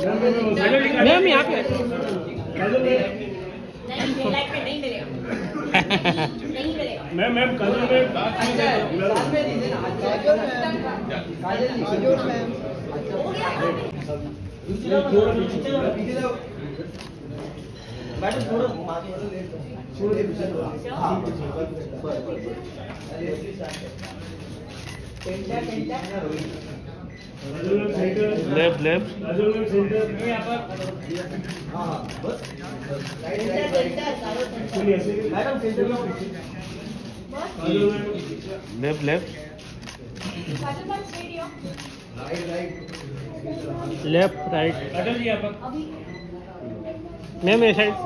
Ma'am यहाँ पे ma'am ma'am left left left left left right ma'am ये side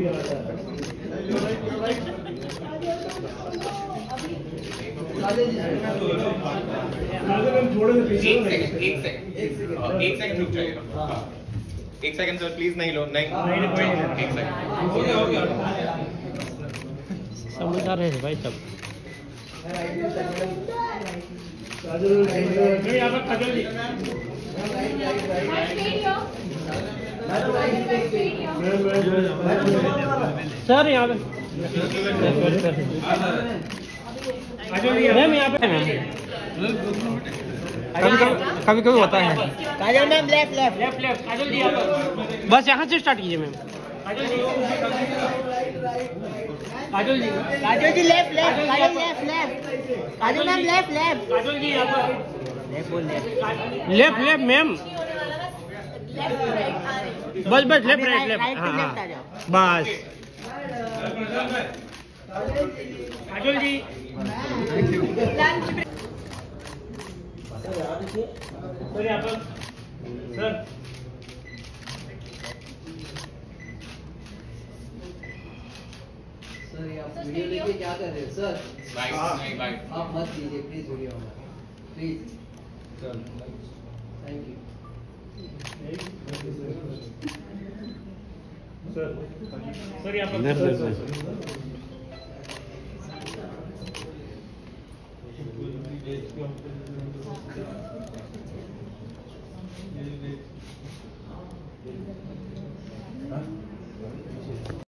एक सेकंड सर प्लीज नहीं लो नहीं एक सेकंड समझदार है भाई सब सर यहाँ पे मैम यहाँ पे कभी कभी होता है Kajal ma'am left left left left Kajal ji बस यहाँ से स्टार्ट कीजिए ma'am Kajal ji Kajal ji left left Kajal left left Kajal ma'am left left Kajal ji यहाँ पर लेफ्ट बोल लेफ्ट लेफ्ट लेफ्ट मैम बस बस लेफ्ट राइट लेफ्ट राइट हाँ लेफ्ट आ हाँ जाओ बस काजल जी सर यहाँ पर सर सर ये आप वीडियो लेके क्या कर रहे हो सर? बाइट आप मत लीजिए प्लीज वीडियो में प्लीज। Thank you. सर यहाँ पर लेफ्ट लेफ्ट